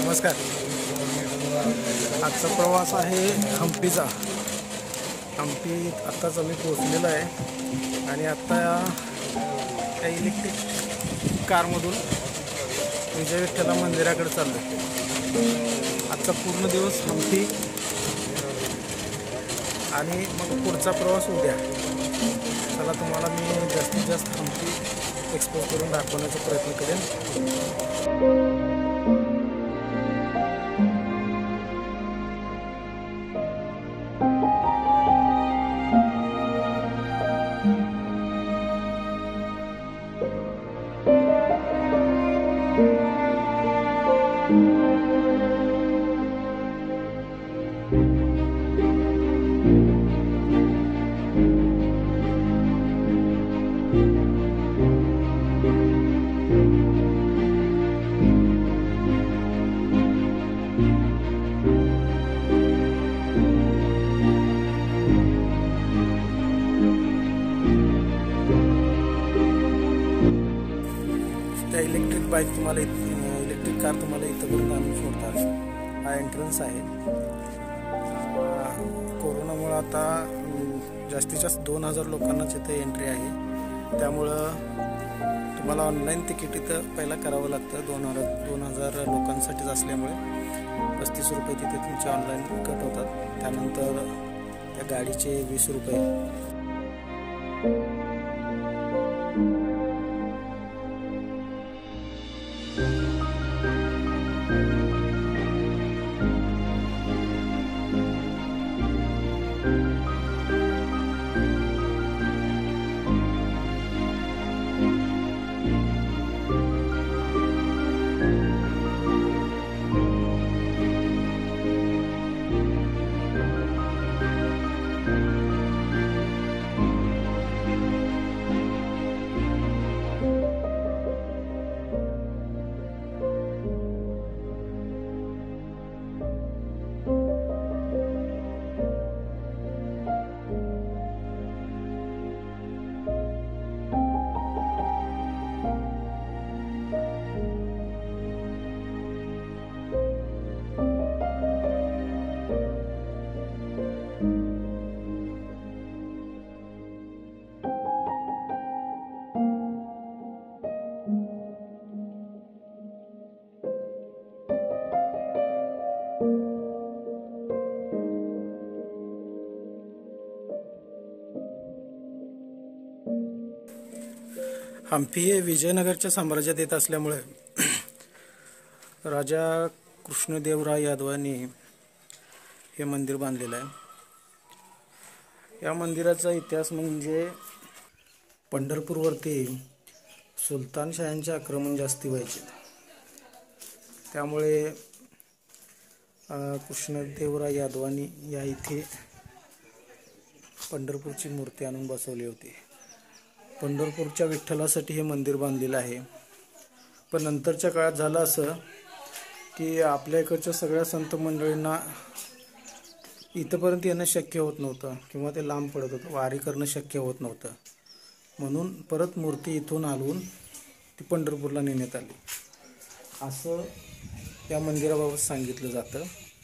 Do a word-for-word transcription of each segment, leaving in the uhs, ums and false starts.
नमस्कार. आजचा प्रवास आहे हम्पीचा. हम्पीत आत्ताच आम्ही पोहोचलेलो आहे आणि आत्ता या इलेक्ट्रिक कारमधून विजय विठ्ठल मंदिराकडे चाललो. आजचा पूर्ण दिवस हम्पी आणि मग पुढचा प्रवास उद्या. चला तुम्हाला मी जास्तीत जास्त हम्पी एक्सप्लोर करून दाखवण्याचा प्रयत्न करेन. इलेक्ट्रिक बाईक तुम्हाला इलेक्ट्रिक कार तुम्हाला इथंपर्यंत आणून सोडतात. हा एंट्रन्स आहे. कोरोनामुळे आता जास्तीत जास्त दोन हजार लोकांनाच इथे एंट्री आहे. त्यामुळं तुम्हाला ऑनलाईन तिकीट इथं पहिला करावं लागतं. दोन हजार दोन हजार लोकांसाठीच असल्यामुळे पस्तीस रुपये तिथे तुमचे ऑनलाईन कट होतात. त्यानंतर त्या गाडीचे वीस रुपये. हम्पी हे विजयनगरच्या साम्राज्यात येत असल्यामुळे राजा कृष्णदेवराय यादवांनी हे मंदिर बांधलेलं आहे. या मंदिराचा इतिहास म्हणजे पंढरपूरवरती सुलतानशाह्यांचे आक्रमण जास्ती व्हायचे. त्यामुळे कृष्णदेवराय यादवांनी या इथे पंढरपूरची मूर्ती आणून बसवली होती. पंढरपूरच्या विठ्ठलासाठी हे मंदिर बांधलेलं आहे. पण नंतरच्या काळात झालं असं की आपल्या इकडच्या सगळ्या संत मंडळींना इथंपर्यंत येणं शक्य होत नव्हतं किंवा ते लांब पडत होतं. वारी करणं शक्य होत नव्हतं. म्हणून परत मूर्ती इथून हलवून ती पंढरपूरला नेण्यात आली असं या मंदिराबाबत सांगितलं जातं.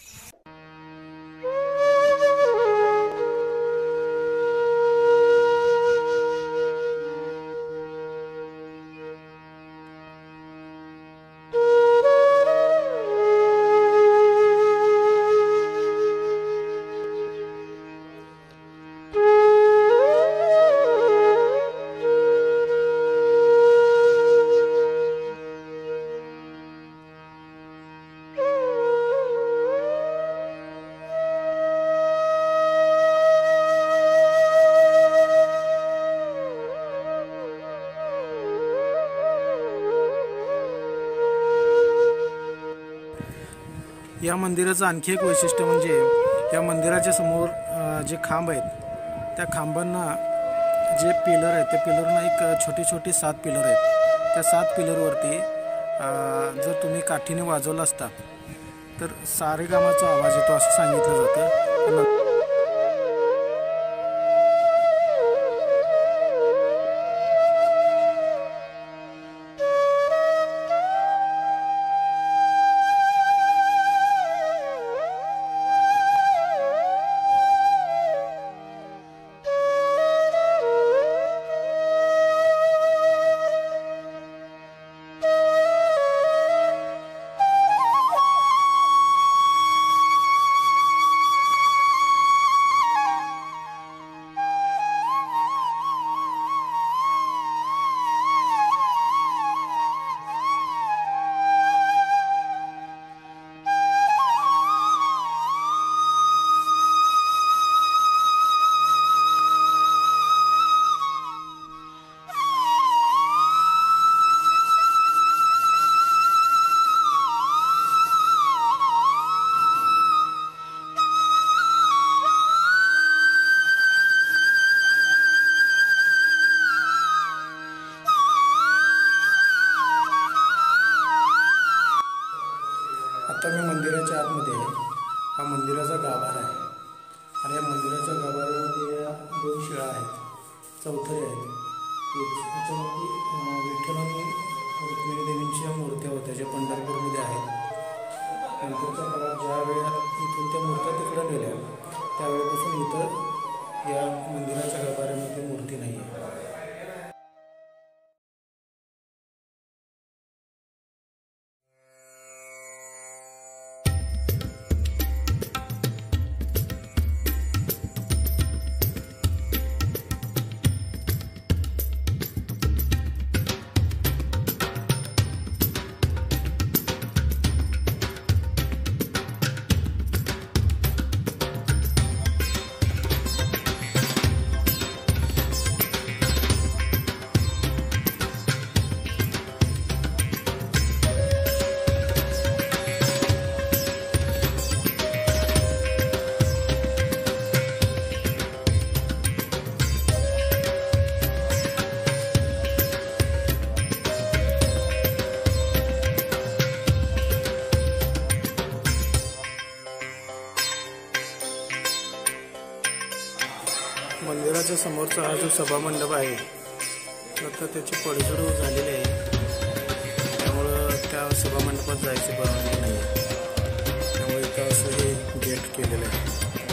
या मंदिराचं आणखी एक वैशिष्ट्य म्हणजे या मंदिराच्या समोर जे खांब आहेत त्या खांबांना जे पिलर आहेत त्या पिलरना एक छोटी छोटी सात पिलर आहेत. त्या सात पिलरवरती जर तुम्ही काठीने वाजवला असता तर सारेगामाचा आवाज येतो असं सांगितलं जातं. मंदिराच्या आतमध्ये हा मंदिराचा गाभारा आहे आणि या मंदिराच्या गाभाऱ्यामध्ये या दोन शिळा आहेत, चौथरे आहेत. त्याच्यामध्ये विठ्ठल आणि रुक्मिणी देवींच्या मूर्त्या होत्या ज्या पंढरपूरमध्ये आहेत. नंतरच्या काळात ज्या वेळा इथून त्या मूर्त्या तिकडे नेल्या त्यावेळेपासून इथं या मंदिराच्या गाभाऱ्यामध्ये मूर्ती नाही आहे. मंदिराच्या समोरचा हा जो सभामंडप आहे आता त्याची पडझड झालेली आहे, त्यामुळं त्या सभामंडपात जायची परवानगी नाही आहे. त्यामुळे इथं असं हे गेट केलेलं आहे.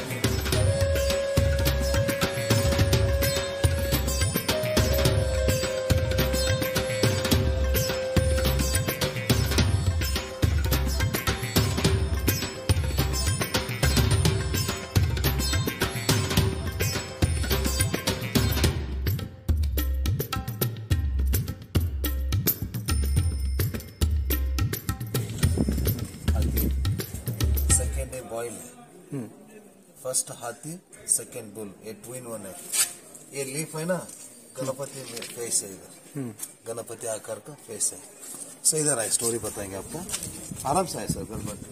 बॉयल है, फर्स्ट हाथी सेकेंड बुल, ये ट्विन वन है. ये लीफ है ना गणपति में फेस है, इधर गणपति आकार का फेस है. सो इधर आए स्टोरी बताएंगे आपको, आराम से आए सर. गणपति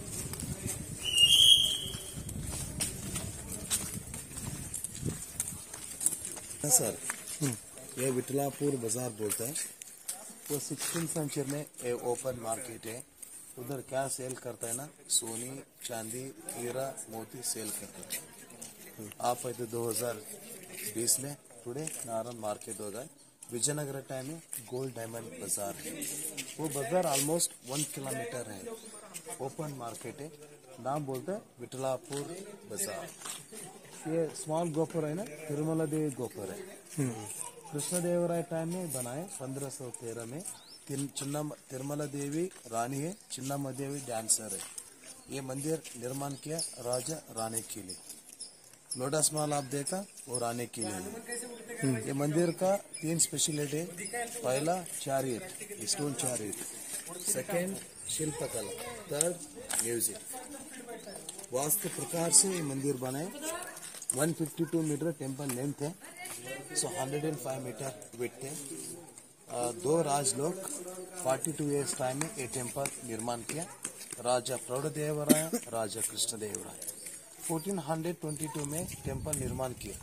सर ये विठलापुर बाजार बोलता है. वो सिक्सटीन सेंचुरी में ये ओपन मार्केट है. उधर क्या सेल करता है ना, सोनी चांदी हीरा मोती सेल करता है. आप आए थे दो हजार बीस में. टुडे नारायण मार्केट होगा. विजयनगर टाइम में गोल्ड डायमंड बाजार है. वो बाजार ऑलमोस्ट वन किलोमीटर है. ओपन मार्केट है. नाम बोलते हैं विठलापुर बाजार. ये स्मॉल गोपुर है ना, तिरुमला देवी गोपुर है. कृष्णदेवराय टाइम में बनाए पंद्रह सौ तेरह में. तिरुमला देवी रानी है, चिन्नम्मा देवी डांसर है. ये मंदिर निर्माण किया राजा रानी के लिए. लोटस महल आप देखा वो रानी के लिए. ये मंदिर का तीन स्पेशलिटी है. पहला चैरियट, स्टोन चैरियट. सेकेंड शिल्पकला. Third music. वास्तु प्रकार से ये मंदिर बने. One fifty two metre temple length है. So hundred five metre width है. दो राज लोग फोर्टी टू इयर्स टाइम में ये टेम्पल निर्माण किया. राजा प्रौढ़देवराय, राजा कृष्णदेवराय. फोर्टीन ट्वेंटी टू में टेम्पल निर्माण किया.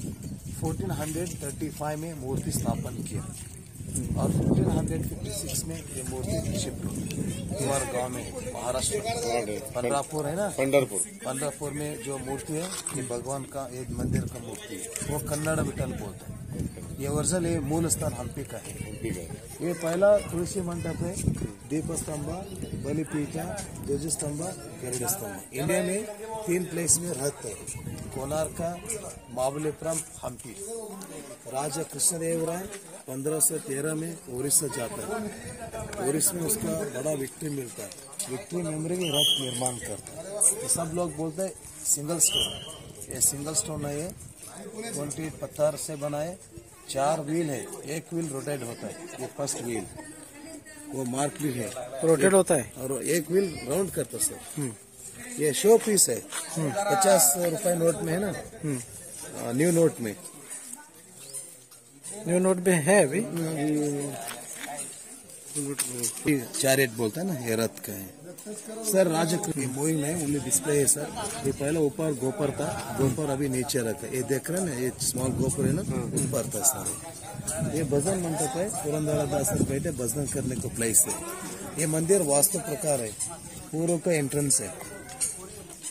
फोर्टीन थर्टी फाइव में मूर्ति स्थापन किया और फोर्टीन फिफ्टी सिक्स में ये मूर्ति शिफ्ट हुई हमारे गांव में, महाराष्ट्र. पंडरपुर है ना, पंडरपुर पंडरपुर में जो मूर्ति है ये भगवान का एक मंदिर का मूर्ति है. वो कन्नड़ विठल बोलते हैं. ये ओरिजिनल ये मूल स्थान हम्पी का है. ये पहला तुलसी मंडप है. दीप स्तंभ, बलिपीठ, ध्वज स्तंभ, गरुड़ स्तंभ. इंडिया में तीन प्लेस में रहते हैं. कोणार्क, महाबलीपुरम, हम्पी. राजा कृष्णदेवराय पंद्रह सौ तेरह में उड़ीसा जाता है. उड़ीसा में उसका बड़ा विक्ट्री मिलता है. विक्ट्री मेमोरी में रथ निर्माण करता है. ये सब लोग बोलते हैं सिंगल स्टोन. ये सिंगल स्टोन है. ये ट्वेंटी पत्थर से बनाए. चार व्हील है, एक व्हील रोटेट होता है. ये फर्स्ट व्हील वो मार्क व्हील है, रोटेट होता है और एक व्हील राउंड करता है सर. ये शो पीस है. पचास रुपए नोट में है ना, न्यू नोट में. न्यू नोट में है अभी. चैरियट बोलता है ना, ये रथ का है सर. राजा मूविंग में ओनली डिस्प्ले है सर. ये पहले ऊपर गोपर था, गोपर अभी नीचे रखा. ये देख रहे हैं ना, ये स्मॉल गोपर है ना, ऊपर था सर. ये भजन मंडप है. पुरंदर दास बैठे भजन करने को प्लेस है. ये मंदिर वास्तु प्रकार है. पूर्व का एंट्रेंस है.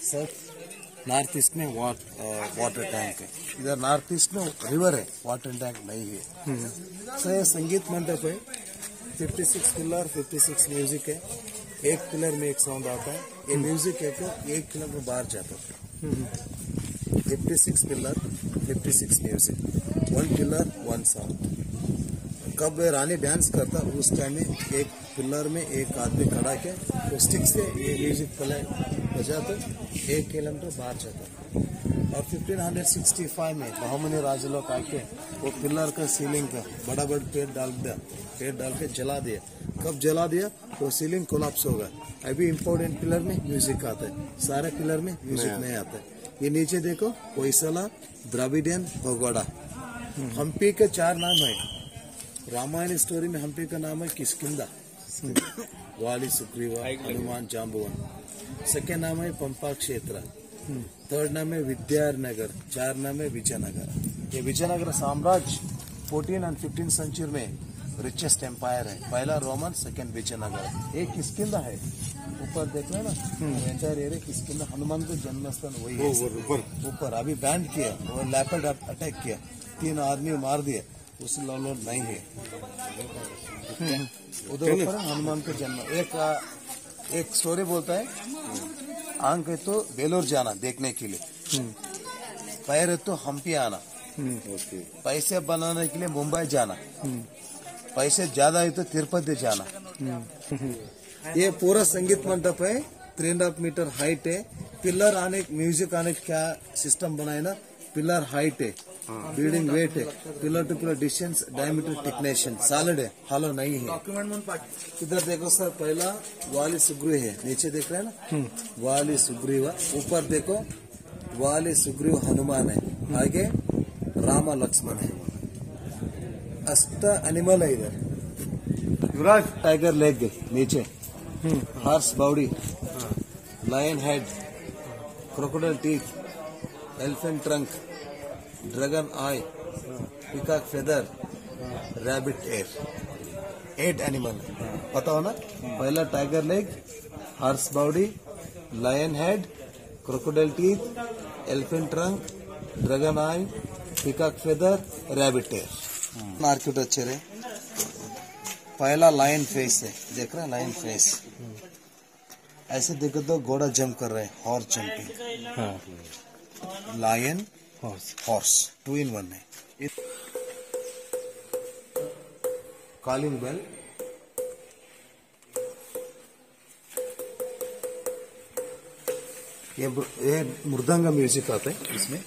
सब नॉर्थ ईस्ट में वाटर टैंक है, इधर नॉर्थ ईस्ट में रिवर है, वाटर टैंक नहीं है। तो ये संगीत मंडप है, छप्पन पिलर, छप्पन म्यूजिक है, एक पिलर में एक साउंड आता है, ये म्यूजिक है तो एक किलोमीटर बाहर जाता है। छप्पन पिलर, छप्पन music, one pillar one sound. कब रानी डांस करता उस टाइम में एक पिलर में एक आदमी खड़ा के तो स्टिक से ये म्यूजिक बजाते एक किलोमीटर बाहर जाता। और पंद्रह सौ पैंसठ में बहमनी राज लोग आके वो पिलर का सीलिंग का बड़ा बड़ा पेड़ डाल दिया, पेड़ डाल के जला दिया। कब जला दिया तो सीलिंग कोलैप्स होगा। अभी इम्पोर्टेंट पिलर में म्यूजिक आता है, सारे पिलर में म्यूजिक नहीं आता है। ये नीचे देखो होयसला, द्रविडियन, भगोड़ा। हम्पी के चार नाम है, रामायण स्टोरी में हम्पी का नाम है किष्किंधा, वाली, सुग्रीवा, हनुमान, जाम्बुवन। सेकेंड नाम है पंपा क्षेत्र, थर्ड नाम है विद्यानगर, चार नाम है विजयनगर। ये विजयनगर साम्राज्य फोर्टीन एंड फिफ्टीन सेंचुरी में रिचेस्ट एम्पायर है। पहला रोमन, सेकेंड विजयनगर। एक किष्किंधा है, ऊपर देख रहे ना एंटायर एरिया किष्किंधा, हनुमान का जन्मस्थान वही है। ऊपर ऊपर अभी बैंड किया और लैपर्ड अटैक किया, तीन आदमी मार दिया, उस लॉ नहीं है। उधर ऊपर हनुमान का जन्म। एक एक स्टोरी बोलता है, आंख है तो बेलोर जाना देखने के लिए, पैर है तो हम्पी आना, पैसे बनाने के लिए मुंबई जाना, पैसे ज्यादा है तो तिरुपति जाना। ये पूरा संगीत मंडप है, three and half metre height है। पिलर आने, म्यूजिक आने क्या सिस्टम बनाए ना, पिलर हाइट है, बिल्डिंग वेट है, pillar to pillar distance, diameter, technician solid है, हॉलो नहीं है। इधर देखो सर, पहला वाली सुग्रीव है, नीचे देख रहे हैं ना, वाली सुग्रीवा। ऊपर देखो वाली सुग्रीव हनुमान है, आगे रामा लक्ष्मण है। अष्ट एनिमल है इधर, युवराज टाइगर लेग है नीचे, horse body, lion head, crocodile teeth, elephant trunk, dragon eye, peacock feather, rabbit ear. Eight animal पता हो ना, पहला tiger leg, horse body, lion head, crocodile teeth, elephant trunk, dragon eye, peacock feather, rabbit ear. Architecture है। पहला lion face है, देख रहे हैं लायन फेस, ऐसे देखो तो घोड़ा जंप कर रहे हैं, horse jumping, lion horse, horse two in one है। कॉलिंग बेल, ये ये मृदंगा म्यूजिक आता है इसमें।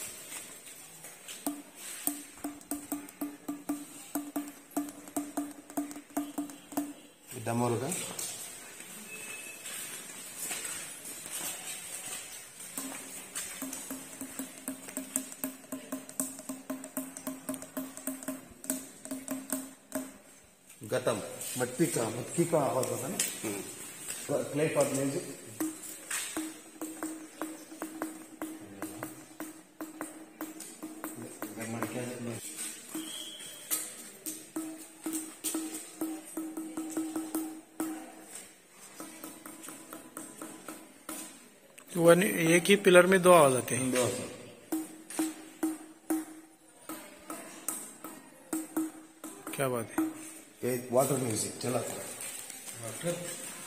डमरू का गतम, मटकी का मटकी का आवाज होता है ना, प्ले फॉर म्यूजिक। वन एक ही पिलर में दो आवाज आते हैं। क्या बात है। एक वाटर म्यूजिक चला।